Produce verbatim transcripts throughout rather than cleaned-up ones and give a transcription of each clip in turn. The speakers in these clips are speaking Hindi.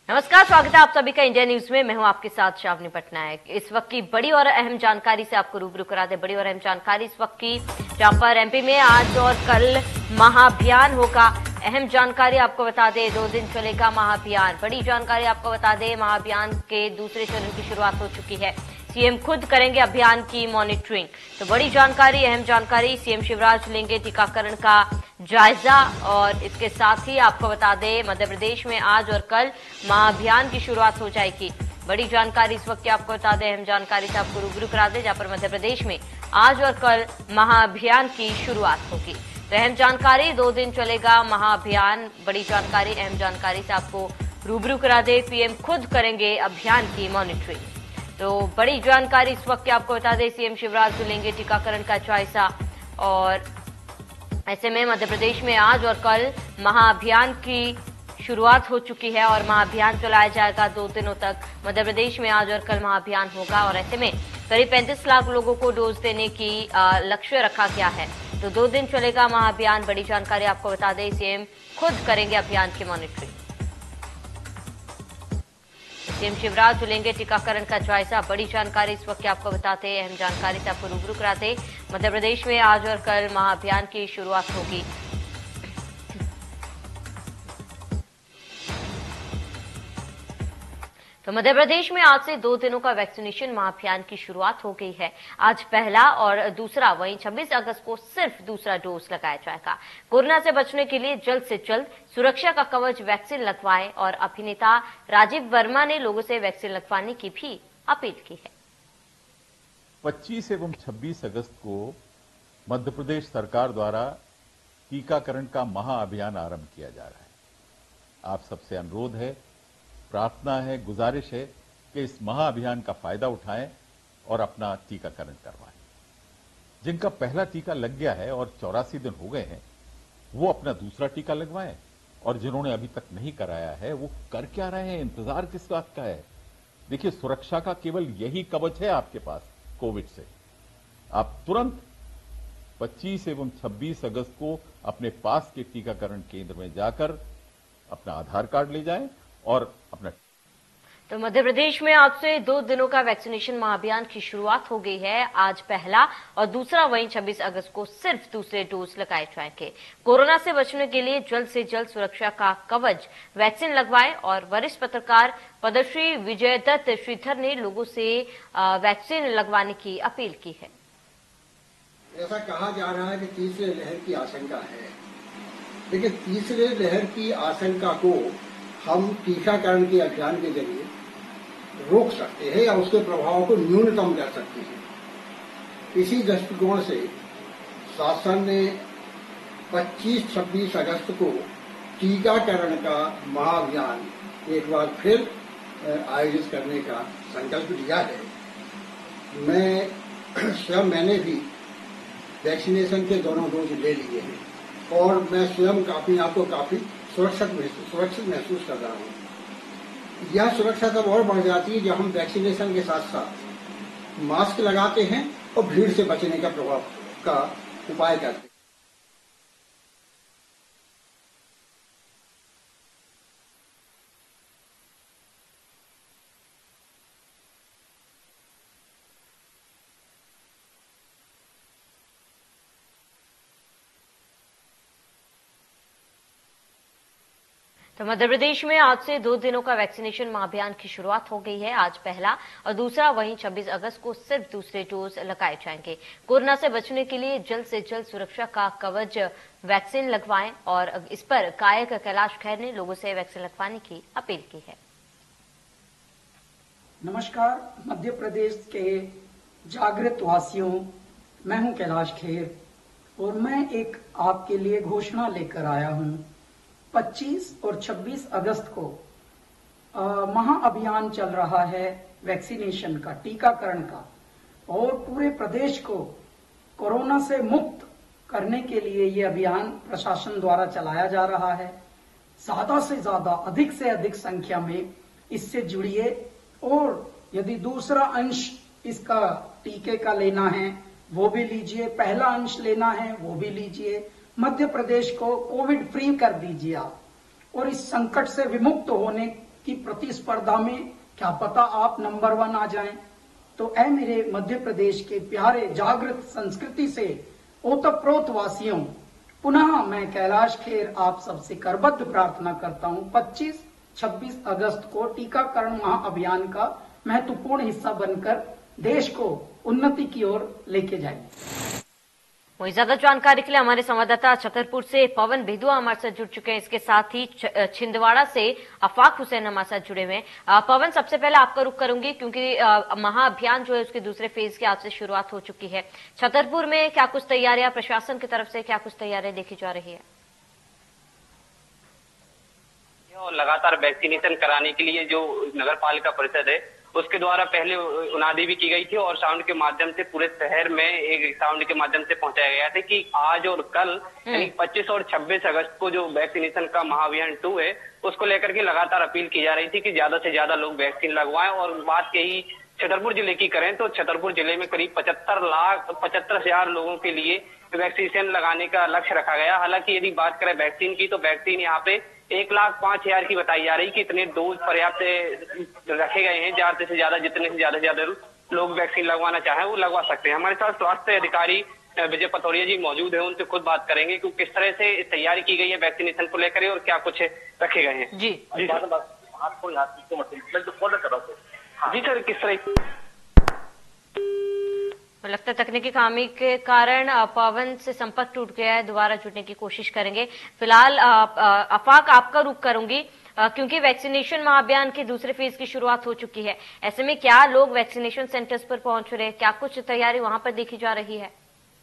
नमस्कार, स्वागत है आप सभी का इंडिया न्यूज में। मैं हूं आपके साथ शावनी पटनायक। इस वक्त की बड़ी और अहम जानकारी से आपको रूबरू करा दे। बड़ी और अहम जानकारी इस वक्त की, जहां पर एमपी में आज और कल महाअभियान होगा। अहम जानकारी आपको बता दें, दो दिन चलेगा महाअभियान। बड़ी जानकारी आपको बता दें, महाअभियान के दूसरे चरण की शुरुआत हो चुकी है। सीएम खुद करेंगे अभियान की मॉनिटरिंग। तो बड़ी जानकारी, अहम जानकारी, सीएम शिवराज लेंगे टीकाकरण का जायजा। और इसके साथ ही आपको बता दें, मध्य प्रदेश में आज और कल महाअभियान की शुरुआत हो जाएगी। बड़ी जानकारी इस वक्त की आपको बता दें, अहम जानकारी से आपको रूबरू करा दें, जहां पर मध्य प्रदेश में आज और कल महाअभियान की शुरुआत होगी। तो अहम जानकारी, दो दिन चलेगा महाअभियान। बड़ी जानकारी, अहम जानकारी से आपको रूबरू करा दे, पीएम खुद करेंगे अभियान की मॉनिटरिंग। तो बड़ी जानकारी इस वक्त आपको बता दें, सीएम शिवराज लेंगे टीकाकरण का जायजा। और ऐसे में मध्य प्रदेश में आज और कल महाअभियान की शुरुआत हो चुकी है और महाअभियान चलाया जाएगा दो दिनों तक। मध्य प्रदेश में आज और कल महाअभियान होगा और ऐसे में करीब पैंतीस लाख लोगों को डोज देने की लक्ष्य रखा गया है। तो दो दिन चलेगा महाअभियान। बड़ी जानकारी आपको बता दें, सीएम खुद करेंगे अभियान की मॉनिटरिंग। सीएम शिवराज लेंगे टीकाकरण का जायजा। बड़ी जानकारी इस वक्त आपको बताते हैं, अहम जानकारी से आपको रूबरू कराते। मध्य प्रदेश में आज और कल महाअभियान की शुरुआत होगी। तो मध्य प्रदेश में आज से दो दिनों का वैक्सीनेशन महाअभियान की शुरुआत हो गई है। आज पहला और दूसरा, वहीं छब्बीस अगस्त को सिर्फ दूसरा डोज लगाया जाएगा। कोरोना से बचने के लिए जल्द से जल्द सुरक्षा का कवच वैक्सीन लगवाएं। और अभिनेता राजीव वर्मा ने लोगों से वैक्सीन लगवाने की भी अपील की है। पच्चीस एवं छब्बीस अगस्त को मध्य प्रदेश सरकार द्वारा टीकाकरण का महाअभियान आरंभ किया जा रहा है। आप सबसे अनुरोध है, प्रार्थना है, गुजारिश है कि इस महाअभियान का फायदा उठाएं और अपना टीकाकरण करवाएं। जिनका पहला टीका लग गया है और चौरासी दिन हो गए हैं, वो अपना दूसरा टीका लगवाएं। और जिन्होंने अभी तक नहीं कराया है, वो कर क्या रहे हैं, इंतजार किस बात का है। देखिए, सुरक्षा का केवल यही कवच है आपके पास कोविड से। आप तुरंत पच्चीस एवं छब्बीस अगस्त को अपने पास के टीकाकरण केंद्र में जाकर अपना आधार कार्ड ले जाएं और अपना। तो मध्य प्रदेश में आज से दो दिनों का वैक्सीनेशन महाअभियान की शुरुआत हो गई है। आज पहला और दूसरा, वहीं छब्बीस अगस्त को सिर्फ दूसरे डोज लगाए जाएंगे। कोरोना से बचने के लिए जल्द से जल्द सुरक्षा का कवच वैक्सीन लगवाएं। और वरिष्ठ पत्रकार पद्मश्री विजय दत्त श्रीधर ने लोगों से वैक्सीन लगवाने की अपील की है। ऐसा कहा जा रहा है कि तीसरे लहर की आशंका है, लेकिन तीसरे लहर की आशंका को हम टीकाकरण के अभियान के जरिए रोक सकते हैं या उसके प्रभाव को न्यूनतम कर सकते हैं। इसी दृष्टिकोण से शासन ने पच्चीस छब्बीस अगस्त को टीकाकरण का महाअभियान एक बार फिर आयोजित करने का संकल्प लिया है। मैं स्वयं मैंने भी वैक्सीनेशन के दोनों डोज ले लिए हैं और मैं स्वयं काफी आपको काफी सुरक्षित महसूस सुरक्षित महसूस कर रहा हूँ। यह सुरक्षा तब और बढ़ जाती है जब हम वैक्सीनेशन के साथ साथ मास्क लगाते हैं और भीड़ से बचने का प्रभाव का उपाय करते हैं। तो मध्य प्रदेश में आज से दो दिनों का वैक्सीनेशन महाअभियान की शुरुआत हो गई है। आज पहला और दूसरा, वहीं छब्बीस अगस्त को सिर्फ दूसरे डोज लगाए जाएंगे। कोरोना से बचने के लिए जल्द से जल्द सुरक्षा का कवच वैक्सीन लगवाएं। और इस पर गायक कैलाश खेर ने लोगों से वैक्सीन लगवाने की अपील की है। नमस्कार, मध्य प्रदेश के जागृत वासियों, मैं हूं कैलाश खेर और मैं एक आपके लिए घोषणा लेकर आया हूं। पच्चीस और छब्बीस अगस्त को महाअभियान चल रहा है वैक्सीनेशन का, टीकाकरण का, और पूरे प्रदेश को कोरोना से मुक्त करने के लिए ये अभियान प्रशासन द्वारा चलाया जा रहा है। ज्यादा से ज्यादा, अधिक से अधिक संख्या में इससे जुड़िए। और यदि दूसरा अंश इसका टीके का लेना है वो भी लीजिए, पहला अंश लेना है वो भी लीजिए। मध्य प्रदेश को कोविड फ्री कर दीजिए आप, और इस संकट से विमुक्त होने कि प्रतिस्पर्धा में क्या पता आप नंबर वन आ जाएं। तो ऐ मेरे मध्य प्रदेश के प्यारे जागृत संस्कृति से ओतप्रोत वासियों, पुनः मैं कैलाश खेर आप सबसे करबद्ध प्रार्थना करता हूं, पच्चीस छब्बीस अगस्त को टीकाकरण महाअभियान का महत्वपूर्ण हिस्सा बनकर देश को उन्नति की ओर लेके जाएंगे। वही ज्यादा जानकारी के लिए हमारे संवाददाता छतरपुर से पवन बेदुआ हमारे साथ जुड़ चुके हैं। इसके साथ ही छिंदवाड़ा से अफाक हुसैन हमारे साथ जुड़े हुए हैं। पवन, सबसे पहले आपका रुख करूंगी क्योंकि महाअभियान जो है उसके दूसरे फेज की आज से शुरुआत हो चुकी है। छतरपुर में क्या कुछ तैयारियां, प्रशासन की तरफ से क्या कुछ तैयारियां देखी जा रही है? और लगातार वैक्सीनेशन कराने के लिए जो नगर पालिका परिषद है उसके द्वारा पहले उनादी भी की गई थी और साउंड के माध्यम से पूरे शहर में एक साउंड के माध्यम से पहुंचाया गया था कि आज और कल यानी पच्चीस और छब्बीस अगस्त को जो वैक्सीनेशन का महाअभियान टू है उसको लेकर के लगातार अपील की जा रही थी कि ज्यादा से ज्यादा लोग वैक्सीन लगवाएं। और बात यही छतरपुर जिले की करें तो छतरपुर जिले में करीब पचहत्तर लाख पचहत्तर हजार लोगों के लिए वैक्सीनेशन लगाने का लक्ष्य रखा गया। हालांकि यदि बात करें वैक्सीन की तो वैक्सीन यहाँ पे एक लाख पांच हजार की बताई जा रही कि इतने डोज पर्याप्त रखे गए हैं, ज्यादा से ज्यादा जितने से ज्यादा से ज्यादा लोग वैक्सीन लगवाना चाहें वो लगवा सकते हैं। हमारे साथ स्वास्थ्य अधिकारी विजय पथौरिया जी मौजूद है, उनसे खुद बात करेंगे कि किस तरह से तैयारी की गई है वैक्सीनेशन को लेकर और क्या कुछ रखे गए हैं। जी जी जी सर, किस तरह लगता है तकनीकी खामी के कारण पवन से संपर्क टूट गया है, दोबारा जुड़ने की कोशिश करेंगे। फिलहाल अफाक आपका रुख करूंगी क्योंकि वैक्सीनेशन महाअभियान के दूसरे फेज की शुरुआत हो चुकी है। ऐसे में क्या लोग वैक्सीनेशन सेंटर्स पर पहुंच रहे हैं, क्या कुछ तैयारी वहां पर देखी जा रही है?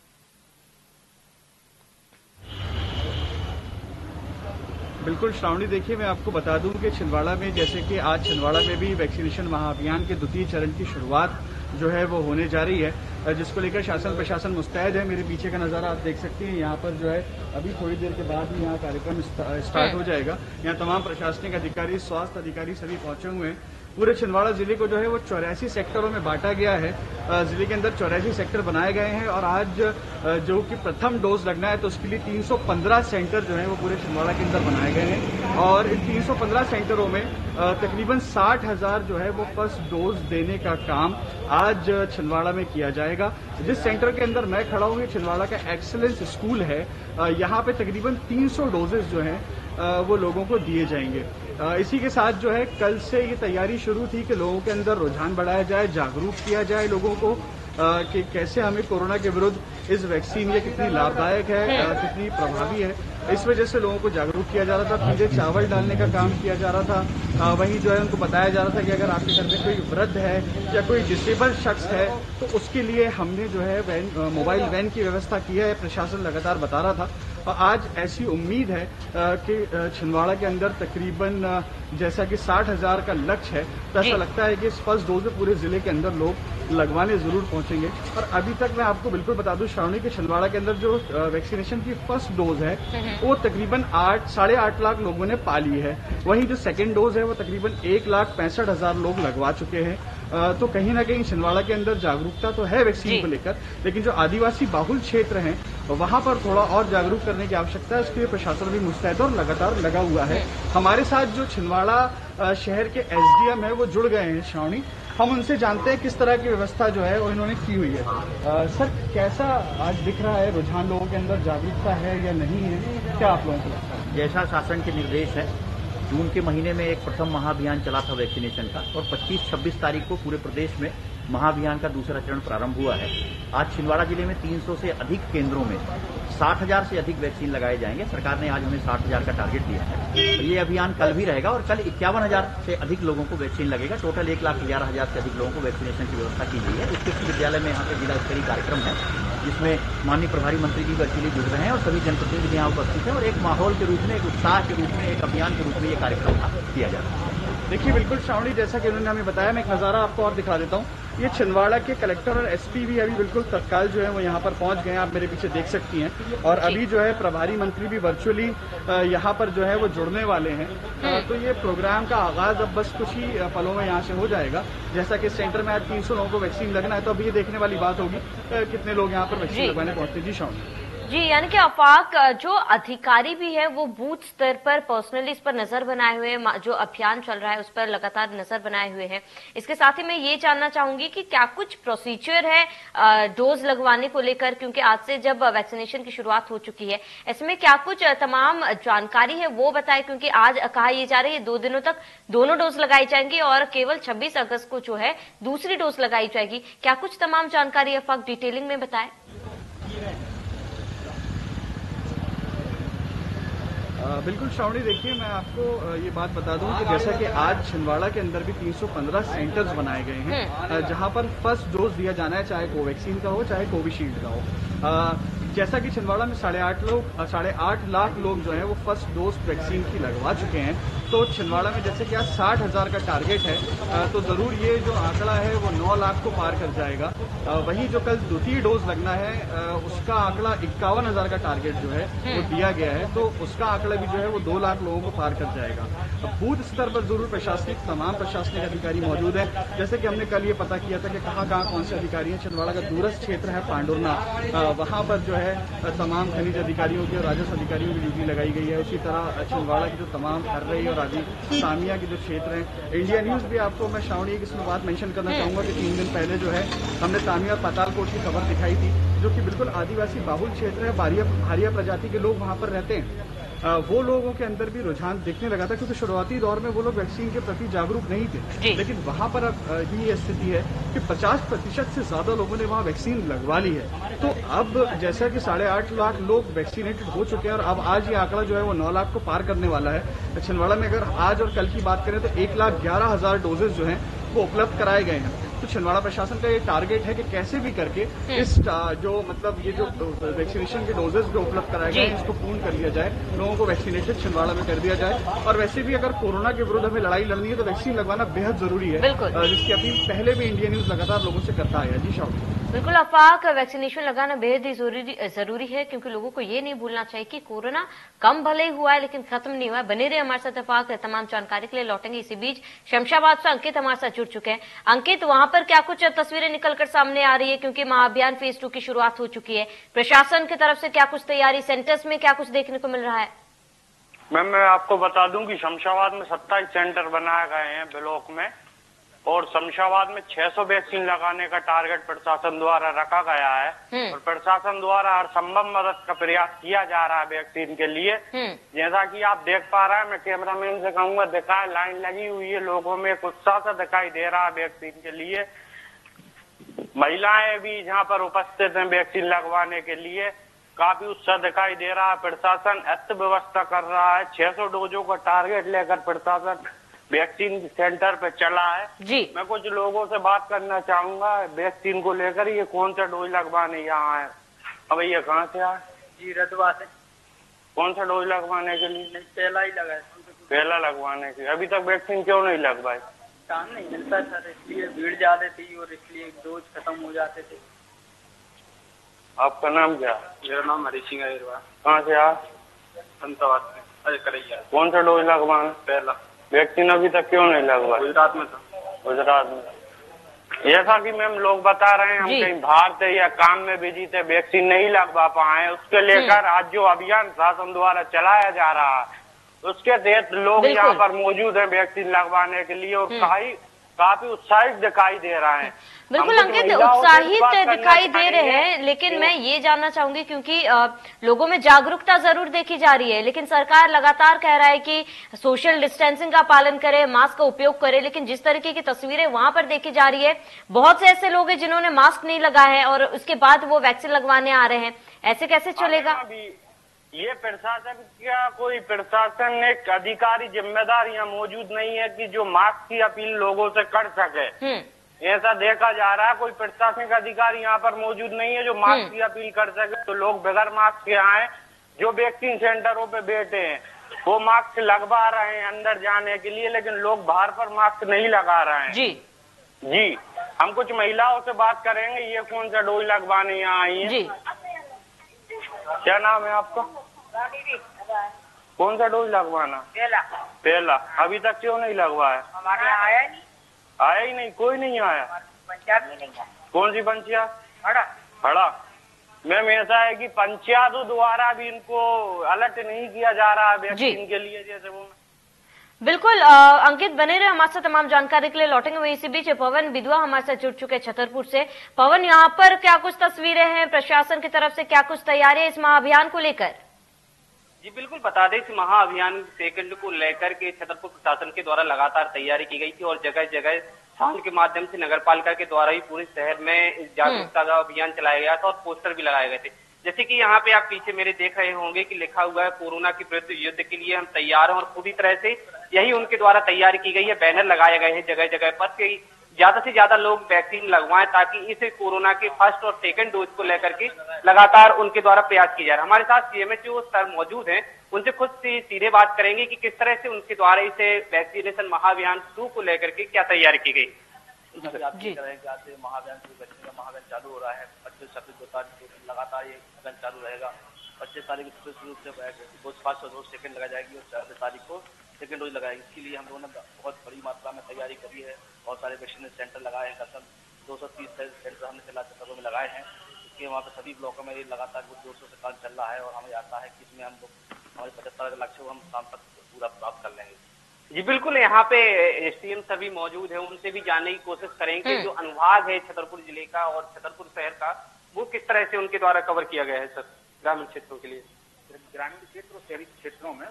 बिल्कुल श्रावणी, देखिए मैं आपको बता दूं कि छिंदवाड़ा में जैसे कि आज छिंदवाड़ा में भी वैक्सीनेशन महाअभियान के द्वितीय चरण की शुरुआत जो है वो होने जा रही है, जिसको लेकर शासन प्रशासन मुस्तैद है। मेरे पीछे का नजारा आप देख सकते हैं, यहाँ पर जो है अभी थोड़ी देर के बाद ही यहाँ कार्यक्रम स्टार्ट हो जाएगा। यहाँ तमाम प्रशासनिक अधिकारी, स्वास्थ्य अधिकारी सभी पहुंचे हुए हैं। पूरे छिंदवाड़ा जिले को जो है वो चौरासी सेक्टरों में बांटा गया है। जिले के अंदर चौरासी सेक्टर बनाए गए हैं और आज जो कि प्रथम डोज लगना है तो उसके लिए तीन सौ पंद्रह सेंटर जो है वो पूरे छिंदवाड़ा के अंदर बनाए गए हैं और इन तीन सौ पंद्रह सेंटरों में तकरीबन साठ हजार जो है वो फर्स्ट डोज देने का काम आज छिंदवाड़ा में किया जाएगा। जिस सेंटर के अंदर मैं खड़ा हूँ, छिंदवाड़ा का एक्सीलेंस स्कूल है, यहाँ पे तकरीबन तीन सौ डोजेज जो है वो लोगों को दिए जाएंगे। इसी के साथ जो है कल से ये तैयारी शुरू थी कि लोगों के अंदर रुझान बढ़ाया जाए, जागरूक किया जाए लोगों को कि कैसे हमें कोरोना के विरुद्ध इस वैक्सीन ये कितनी लाभदायक है, कितनी प्रभावी है। इस वजह से लोगों को जागरूक किया जा रहा था। पीले चावल डालने का काम किया जा रहा था। वहीं जो है उनको बताया जा रहा था कि अगर आपके घर में कोई वृद्ध है या कोई डिसेबल शख्स है तो उसके लिए हमने जो है वैन, मोबाइल वैन की व्यवस्था की है। प्रशासन लगातार बता रहा था और आज ऐसी उम्मीद है कि छिंदवाड़ा के अंदर तकरीबन जैसा कि साठ हजार का लक्ष्य है, तो ऐसा लगता है कि इस फर्स्ट डोज में पूरे जिले के अंदर लोग लगवाने जरूर पहुंचेंगे। और अभी तक मैं आपको बिल्कुल बता दूं श्रावणी के छिंदवाड़ा के अंदर जो वैक्सीनेशन की फर्स्ट डोज है वो तकरीबन आठ साढ़े आठ लाख लोगों ने पा ली है। वहीं जो सेकेंड डोज है वो तकरीबन एक लाख पैंसठ हजार लोग लगवा चुके हैं। तो कहीं ना कहीं छिंदवाड़ा के अंदर जागरूकता तो है वैक्सीन को लेकर, लेकिन जो आदिवासी बाहुल क्षेत्र हैं वहां पर थोड़ा और जागरूक करने की आवश्यकता है। उसके लिए प्रशासन भी मुस्तैद और लगातार लगा हुआ है। हमारे साथ जो छिंदवाड़ा शहर के एसडीएम है वो जुड़ गए हैं श्रावणी, हम उनसे जानते हैं किस तरह की व्यवस्था जो है वो इन्होंने की हुई है। आ, सर कैसा आज दिख रहा है, रुझान लोगों के अंदर जागरूकता है या नहीं है, क्या आप लोगों को लगता है? जैसा शासन के निर्देश है, जून के महीने में एक प्रथम महाअभियान चला था वैक्सीनेशन का और पच्चीस छब्बीस तारीख को पूरे प्रदेश में महाअभियान का दूसरा चरण प्रारंभ हुआ है। आज छिंदवाड़ा जिले में तीन सौ से अधिक केंद्रों में साठ हजार से अधिक वैक्सीन लगाए जाएंगे। सरकार ने आज हमें साठ हजार का टारगेट दिया है। ये अभियान कल भी रहेगा और कल इक्यावन हजार से अधिक लोगों को वैक्सीन लगेगा। टोटल एक लाख ग्यारह हजार से अधिक लोगों को वैक्सीनेशन की व्यवस्था की गई है। उत्कृष्ट विद्यालय में यहाँ पे जिला स्तरीय कार्यक्रम है जिसमें माननीय प्रभारी मंत्री जी वर्चुअली जुड़ रहे हैं और सभी जनप्रतिनिधि यहाँ उपस्थित हैं और एक माहौल के रूप में, एक उत्साह के रूप में, एक अभियान के रूप में ये कार्यक्रम किया जा रहा है। देखिए बिल्कुल श्रावणी, जैसा कि उन्होंने हमें बताया, मैं एक नजारा आपको और दिखा देता हूँ। ये छिंदवाड़ा के कलेक्टर और एसपी भी अभी बिल्कुल तत्काल जो है वो यहाँ पर पहुंच गए हैं, आप मेरे पीछे देख सकती हैं। और अभी जो है प्रभारी मंत्री भी वर्चुअली यहाँ पर जो है वो जुड़ने वाले हैं। तो ये प्रोग्राम का आगाज अब बस कुछ ही पलों में यहाँ से हो जाएगा। जैसा कि सेंटर में आज तीन सौ लोगों को वैक्सीन लगना है, तो अभी ये देखने वाली बात होगी कितने लोग यहाँ पर वैक्सीन लगवाने पहुंचते। जी श्रावणी। जी, यानी कि आफाक जो अधिकारी भी है वो बूथ स्तर पर पर्सनली इस पर नजर बनाए हुए हैं, जो अभियान चल रहा है उस पर लगातार नजर बनाए हुए हैं। इसके साथ ही मैं ये जानना चाहूंगी कि क्या कुछ प्रोसीजर है डोज लगवाने को लेकर, क्योंकि आज से जब वैक्सीनेशन की शुरुआत हो चुकी है, इसमें क्या कुछ तमाम जानकारी है वो बताए, क्योंकि आज कहा यह जा रही है दो दिनों तक दोनों डोज लगाई जाएंगी और केवल छब्बीस अगस्त को जो है दूसरी डोज लगाई जाएगी। क्या कुछ तमाम जानकारी आफाक डिटेलिंग में बताए? बिल्कुल श्रावणी, देखिए मैं आपको ये बात बता दूं कि जैसा कि आज छिंदवाड़ा के अंदर भी तीन सौ पंद्रह सेंटर्स बनाए गए हैं जहां पर फर्स्ट डोज दिया जाना है, चाहे कोवैक्सीन का हो चाहे कोविशील्ड का हो। जैसा कि छिंदवाड़ा में साढ़े आठ लोग साढ़े आठ लाख लोग जो हैं वो फर्स्ट डोज वैक्सीन की लगवा चुके हैं, तो छिंदवाड़ा में जैसे कि आज साठ हजार का टारगेट है तो जरूर ये जो आंकड़ा है वो नौ लाख को पार कर जाएगा। वहीं जो कल द्वितीय डोज लगना है उसका आंकड़ा इक्यावन हजार का टारगेट जो है वो दिया गया है, तो उसका आंकड़ा भी जो है वो दो लाख लोगों को पार कर जाएगा। बूथ स्तर पर जरूर प्रशासनिक तमाम प्रशासनिक अधिकारी मौजूद है, जैसे कि हमने कल ये पता किया था कि कहाँ कहाँ कौन से अधिकारी हैं। छिंदवाड़ा का दूरस्थ क्षेत्र है पांडुरना, वहां पर जो है तमाम खनिज अधिकारियों की और राजस्व अधिकारियों की ड्यूटी लगाई गई है। उसी तरह छिंदवाड़ा की जो तमाम हर्रई और आदि सामिया के जो क्षेत्र हैं, इंडिया न्यूज भी आपको मैं श्रावणी एक इसमें बात मेंशन करना चाहूंगा कि तीन दिन पहले जो है हमने तामिया और पातालकोट की खबर दिखाई थी, जो कि बिल्कुल आदिवासी बाहुल क्षेत्र है, भारिया भारिया प्रजाति के लोग वहां पर रहते हैं। वो लोगों के अंदर भी रुझान देखने लगा था, क्योंकि शुरुआती दौर में वो लोग वैक्सीन के प्रति जागरूक नहीं थे, लेकिन वहां पर अब भी ये स्थिति है कि पचास प्रतिशत से ज्यादा लोगों ने वहां वैक्सीन लगवा ली है। तो अब जैसा कि साढ़े आठ लाख लोग वैक्सीनेटेड हो चुके हैं और अब आज ये आंकड़ा जो है वो नौ लाख को पार करने वाला है। छिंदवाड़ा में अगर आज और कल की बात करें तो एक लाख ग्यारह हजार डोजेज जो हैं वो उपलब्ध कराए गए हैं। तो छिंदवाड़ा प्रशासन का ये टारगेट है कि कैसे भी करके इस जो मतलब ये जो वैक्सीनेशन के डोजेस जो उपलब्ध कराए गए हैं इसको पूर्ण कर लिया जाए, लोगों को वैक्सीनेटेड छिंदवाड़ा में कर दिया जाए। और वैसे भी अगर कोरोना के विरुद्ध हमें लड़ाई लड़नी है तो वैक्सीन लगवाना बेहद जरूरी है, जिसकी अपील पहले भी इंडिया न्यूज लगातार लोगों से करता आया। जी शाह। बिल्कुल आफाक, वैक्सीनेशन लगाना बेहद ही जरूरी जरूरी है, क्योंकि लोगों को ये नहीं भूलना चाहिए कि कोरोना कम भले ही हुआ है लेकिन खत्म नहीं हुआ है। बने रहे हमारे साथ आफाक, तमाम जानकारी के लिए लौटेंगे। इसी बीच शमशाबाद से अंकित हमारे साथ जुड़ चुके हैं। अंकित, वहां पर क्या कुछ तस्वीरें निकलकर सामने आ रही है, क्योंकि महाअभियान फेज टू की शुरुआत हो चुकी है, प्रशासन की तरफ से क्या कुछ तैयारी, सेंटर्स में क्या कुछ देखने को मिल रहा है? मैम मैं आपको बता दूं कि शमशाबाद में सत्ताईस सेंटर बनाए गए हैं ब्लॉक में, और शमशाबाद में छह सौ वैक्सीन लगाने का टारगेट प्रशासन द्वारा रखा गया है और प्रशासन द्वारा हर संभव मदद का प्रयास किया जा रहा है वैक्सीन के लिए। जैसा कि आप देख पा रहे हैं, मैं कैमरामैन से कहूंगा दिखाए, लाइन लगी हुई है, लोगों में एक उत्साह सा दिखाई दे रहा है वैक्सीन के लिए। महिलाएं भी जहाँ पर उपस्थित हैं वैक्सीन लगवाने के लिए, काफी उत्साह दिखाई दे रहा है। प्रशासन अर्थव्यवस्था कर रहा है, छह सौ डोजों का टारगेट लेकर प्रशासन वैक्सीन सेंटर पे चला है। जी मैं कुछ लोगों से बात करना चाहूंगा वैक्सीन को लेकर। ये कौन सा डोज लगवाने यहाँ है? अब ये कहाँ से आए? जी रतवा से। कौन सा डोज लगवाने के लिए? नहीं, पहला ही लगा है। पहला लगवाने के, अभी तक वैक्सीन क्यों नहीं लगवाई? टाइम नहीं मिलता सर, इसलिए भीड़ ज्यादा थी और इसलिए डोज खत्म हो जाते थे। आपका नाम क्या? मेरा नाम हरी सिंह अहिरवार। कहाँ से आ? संतवाद में। अरे करैया। कौन सा डोज लगवाना? पहला। वैक्सीन अभी तक क्यों नहीं लगवा? गुजरात में था। गुजरात में। जैसा कि मैम लोग बता रहे हैं, हम कहीं बाहर थे या काम में बिजी थे, वैक्सीन नहीं लगवा पाए, उसके लेकर आज जो अभियान शासन द्वारा चलाया जा रहा है उसके तहत लोग यहाँ पर मौजूद है वैक्सीन लगवाने के लिए और काफी काफी उत्साहित दिखाई दे रहा है। बिल्कुल अंकित, उत्साहित दिखाई दे रहे हैं, लेकिन मैं ये जानना चाहूंगी क्योंकि आ, लोगों में जागरूकता जरूर देखी जा रही है, लेकिन सरकार लगातार कह रहा है कि सोशल डिस्टेंसिंग का पालन करे, मास्क का उपयोग करे, लेकिन जिस तरीके की तस्वीरें वहां पर देखी जा रही है, बहुत से ऐसे लोग हैं जिन्होंने मास्क नहीं लगाया है और उसके बाद वो वैक्सीन लगवाने आ रहे हैं। ऐसे कैसे चलेगा? ये प्रशासन क्या कोई प्रशासन एक अधिकारी जिम्मेदार यहाँ मौजूद नहीं है कि जो मास्क की अपील लोगों से कर सके। ऐसा देखा जा रहा है, कोई प्रशासनिक अधिकारी यहाँ पर मौजूद नहीं है जो मास्क की अपील कर सके। तो लोग बगैर मास्क के आए, जो वैक्सीन सेंटरों पे बैठे हैं वो मास्क लगवा रहे हैं अंदर जाने के लिए, लेकिन लोग बाहर पर मास्क नहीं लगा रहे हैं। जी जी हम कुछ महिलाओं से बात करेंगे, ये कौन सा डोज लगवाने यहाँ आई है? जी क्या नाम है आपका? कौन सा डोज लगवाना? पहला। पहला। अभी तक क्यों नहीं लगवाया? हमारे यहाँ आया नहीं। आया ही नहीं? कोई नहीं आया? पंचायत में नहीं आया। कौन सी पंचायत? हड़ा। हड़ा। मैम ऐसा है कि पंचायतों द्वारा भी इनको अलर्ट नहीं किया जा रहा है वैक्सीन के लिए, जैसे वो बिल्कुल आ, अंकित बने रहे हमारे साथ, तमाम जानकारी के लिए लौटेंगे। वहीं इसी बीच पवन विधवा हमारे साथ जुड़ चुके छतरपुर से। पवन, यहाँ पर क्या कुछ तस्वीरें हैं, प्रशासन की तरफ से क्या कुछ तैयारियां इस महाअभियान को लेकर? जी बिल्कुल, बता दें इस महाअभियान सेकंड को लेकर के छतरपुर प्रशासन के द्वारा लगातार तैयारी की गई थी और जगह जगह साउंड के माध्यम से नगर पालिका के द्वारा ही पूरे शहर में जागरूकता का अभियान चलाया गया था और पोस्टर भी लगाए गए थे। जैसे कि यहाँ पे आप पीछे मेरे देख रहे होंगे कि लिखा हुआ है कोरोना के विरुद्ध युद्ध के लिए हम तैयार हैं, और पूरी तरह से यही उनके द्वारा तैयारी की गई है। बैनर लगाए गए हैं जगह जगह पर कि ज्यादा से ज्यादा लोग वैक्सीन लगवाएं ताकि इस कोरोना के फर्स्ट और सेकंड डोज को लेकर के लगातार उनके द्वारा प्रयास किया जा रहा है। हमारे साथ सीएमएचओ सर मौजूद हैं, उनसे खुद से सीधे बात करेंगे कि किस तरह से उनके द्वारा इसे वैक्सीनेशन महाअभियान टू को लेकर के क्या तैयारी की गई। जी आज से महाअभियान शुरू महाअभियान चालू हो रहा है। पच्चीस छब्बीस दो तारीख लगातार ये अभियान चालू रहेगा। पच्चीस तारीख को रूप से डोज फर्स्ट और डोज सेकंड लगाई जाएगी और छब्बीस तारीख को सेकंड डोज लगाएगी। इसके लिए हम लोगों ने बहुत बड़ी मात्रा में तैयारी करी है। बहुत सारे वैक्सीन सेंटर लगाए हैं, करीब दो सौ तीस सेंटर हमने जिला क्षेत्रों में लगाए हैं। इसके वहाँ पे सभी ब्लॉकों में ये लगातार दो सौ से काम चल रहा है और हमें आता है कि इसमें हम लोग हमारे पचहत्तर लक्ष्य को हम शाम तक पूरा प्राप्त कर लेंगे। जी बिल्कुल, यहाँ पे एसडीएम सभी मौजूद है, उनसे भी जानने की कोशिश करेंगे जो अनुभाग है छतरपुर जिले का और छतरपुर शहर का, वो किस तरह से उनके द्वारा कवर किया गया है सर ग्रामीण क्षेत्रों के लिए। ग्रामीण क्षेत्र और शहरी क्षेत्रों में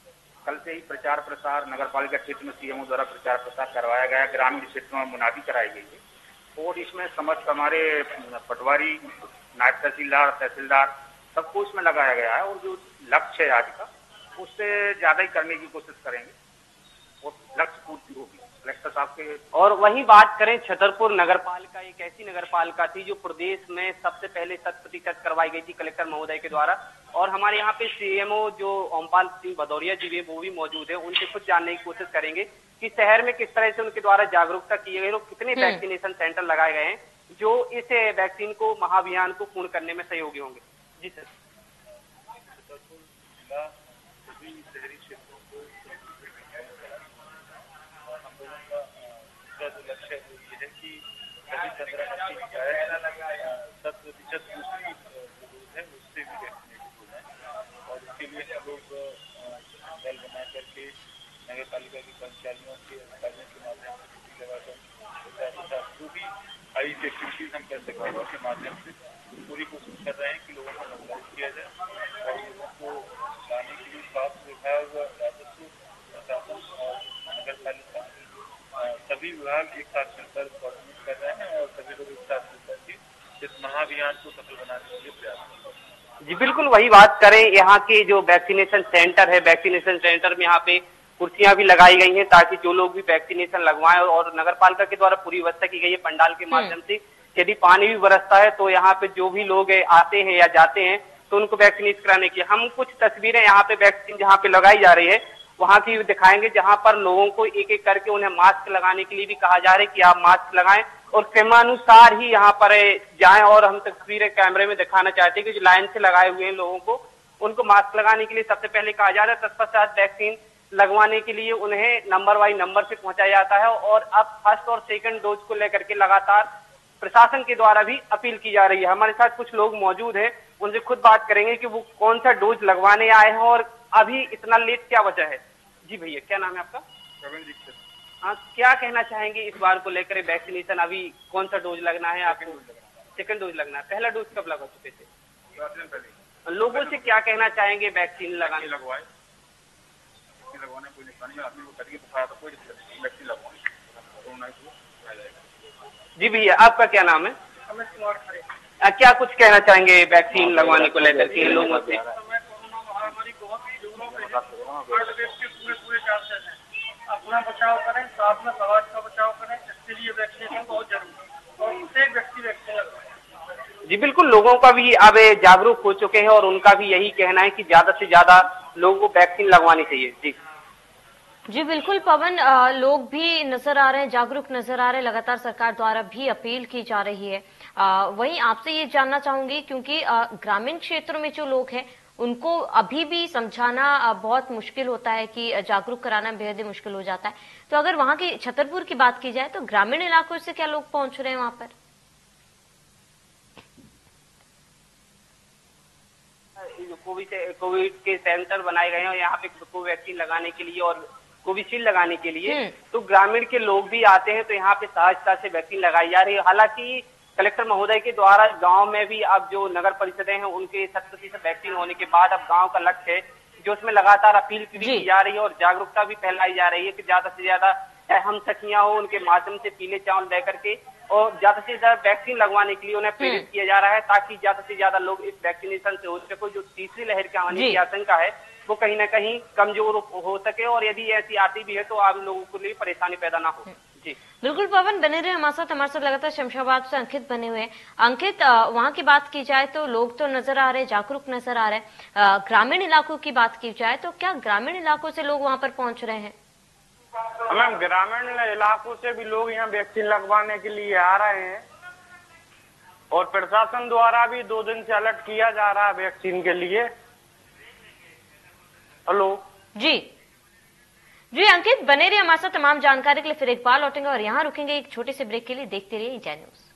कल से ही प्रचार प्रसार नगर पालिका क्षेत्र में सीएमओ द्वारा प्रचार प्रसार करवाया गया। ग्रामीण क्षेत्रों में मुनादी कराई गई है और इसमें समस्त हमारे पटवारी, नायब तहसीलदार, तहसीलदार सबको इसमें लगाया गया है और जो लक्ष्य है आज का उससे ज्यादा ही करने की कोशिश करेंगे और लक्ष्य पूर्ति होगी कलेक्टर साहब के। और वहीं बात करें छतरपुर नगर पालिका एक ऐसी नगर पालिका थी जो प्रदेश में सबसे पहले शत प्रतिशत करवाई गई थी कलेक्टर महोदय के द्वारा, और हमारे यहाँ पे सीएमओ जो ओमपाल सिंह भदौरिया जी भी वो भी मौजूद है, उनसे खुद जानने की कोशिश करेंगे कि शहर में किस तरह से उनके द्वारा जागरूकता की गई और कितने वैक्सीनेशन सेंटर लगाए गए हैं जो इस वैक्सीन को महाअभियान को पूर्ण करने में सहयोगी होंगे। जी सर। लक्ष्य ये है कि सभी पंद्रह शत प्रतिशत दूसरी डोज है उससे भी वैक्सीनेट हो जाए और उसके लिए हम लोग दल बना करके नगर पालिका के कर्मचारियों के अधिकारियों के माध्यम से लगाकर जो भी आईज एक्टिविटीज हम कर सकते हैं उसके माध्यम से पूरी कोशिश कर रहे हैं कि लोगों को मोबिलाइज किया जाए और लोगों को लाने के लिए स्वास्थ्य विभाग, राजस्व प्रशासन और नगर पालिका सभी विभाग एक साथ मिलकर कोऑर्डिनेट कर रहे हैं और सभी लोग एक साथ मिलकर के इस महाअभियान को सफल बनाने के लिए प्रयास कर रहे हैं। जी बिल्कुल, वही बात करें यहाँ के जो वैक्सीनेशन सेंटर है, वैक्सीनेशन सेंटर में यहाँ पे कुर्सियां भी लगाई गई हैं ताकि जो लोग भी वैक्सीनेशन लगवाएं, और नगर पालिका के द्वारा पूरी व्यवस्था की गई है पंडाल के माध्यम से। यदि पानी भी बरसता है तो यहाँ पे जो भी लोग आते हैं या जाते हैं तो उनको वैक्सीनेट कराने की हम कुछ तस्वीरें यहाँ पे वैक्सीन जहाँ पे लगाई जा रही है वहां की दिखाएंगे, जहां पर लोगों को एक एक करके उन्हें मास्क लगाने के लिए भी कहा जा रहा है कि आप मास्क लगाएं और क्रमानुसार ही यहाँ पर जाएं। और हम तस्वीरें कैमरे में दिखाना चाहते हैं कि जो लाइन से लगाए हुए हैं लोगों को, उनको मास्क लगाने के लिए सबसे पहले कहा जा रहा है, तत्पश्चात वैक्सीन लगवाने के लिए उन्हें नंबर वाइज नंबर से पहुंचाया जाता है। और अब फर्स्ट और सेकंड डोज को लेकर के लगातार प्रशासन के द्वारा भी अपील की जा रही है। हमारे साथ कुछ लोग मौजूद हैं, उनसे खुद बात करेंगे कि वो कौन सा डोज लगवाने आए हैं और अभी इतना लेट क्या वजह है। जी भैया, क्या नाम है आपका? प्रवीण दीक्षित। हाँ, क्या कहना चाहेंगे इस बार को लेकर वैक्सीनेशन? अभी कौन सा डोज लगना है आपको? सेकंड डोज लगना है। पहला डोज कब लगा चुके थे? लोगों से क्या कहना चाहेंगे वैक्सीन लगाने? लगवाए लगवाने कोई निशानी आदमी को करके बुखार तो कोई वैक्सीन लगवाए। जी भैया, आपका क्या नाम है? अमित कुमार खरे। क्या कुछ कहना चाहेंगे वैक्सीन लगवाने को लेकर के लोगों से? महामारी बहुत ही जोरों पे है, हर व्यक्ति पूरे पूरे चांसेस हैं। अपना बचाव करें, साथ में समाज का बचाव करें, इसके लिए वैक्सीनेशन बहुत जरूरी है और प्रत्येक व्यक्ति वैक्सीन लगवाए। जी बिल्कुल, लोगों का भी अब जागरूक हो चुके हैं और उनका भी यही कहना है कि ज्यादा से ज्यादा लोगों को वैक्सीन लगवानी चाहिए। जी जी बिल्कुल पवन, आ, लोग भी नजर आ रहे हैं, जागरूक नजर आ रहे हैं, लगातार सरकार द्वारा भी अपील की जा रही है। आ, वहीं आपसे ये जानना चाहूंगी क्योंकि आ, ग्रामीण क्षेत्रों में जो लोग हैं उनको अभी भी समझाना आ, बहुत मुश्किल होता है कि जागरूक कराना बेहद ही मुश्किल हो जाता है। तो अगर वहां की छतरपुर की बात की जाए तो ग्रामीण इलाकों से क्या लोग पहुंच रहे हैं वहां पर? कोविड कोविड के सेंटर बनाए गए हैं और यहाँ पे कोवैक्सीन लगाने के लिए और कोविशील्ड लगाने के लिए, तो ग्रामीण के लोग भी आते हैं, तो यहाँ पे सहजता से वैक्सीन लगाई जा रही है। हालांकि कलेक्टर महोदय के द्वारा गांव में भी अब जो नगर परिषदें हैं उनके शत प्रतिशत वैक्सीन होने के बाद अब गांव का लक्ष्य है जो उसमें लगातार अपील भी की जा रही है और जागरूकता भी फैलाई जा रही है कि ज्यादा से ज्यादा हम सखियां हो उनके माध्यम से पीले चावल दे करके और ज्यादा से ज्यादा वैक्सीन लगवाने के लिए उन्हें प्रेरित किया जा रहा है ताकि ज्यादा से ज्यादा लोग इस वैक्सीनेशन से हो सके। जो तीसरी लहर के आने की आशंका है वो कहीं ना कहीं कमजोर हो सके और यदि ऐसी आती भी है तो आम लोगों के लिए परेशानी पैदा ना हो। जी बिल्कुल पवन, बने रहे हमारे साथ। हमारे साथ लगातार शमशाबाद से अंकित बने हुए हैं। अंकित, वहां की बात की जाए तो लोग तो नजर आ रहे, जागरूक नजर आ रहे हैं। ग्रामीण इलाकों की बात की जाए तो क्या ग्रामीण इलाकों से लोग वहां पर पहुंच रहे हैं? मैम, ग्रामीण इलाकों से भी लोग यहाँ वैक्सीन लगवाने के लिए आ रहे हैं और प्रशासन द्वारा भी दो दिन से अलर्ट किया जा रहा है वैक्सीन के लिए। हेलो जी जी अंकित, बने रहिए हमारे साथ। तमाम जानकारी के लिए फिर एक बार लौटेंगे और यहाँ रुकेंगे एक छोटे से ब्रेक के लिए। देखते रहिए इंडिया न्यूज।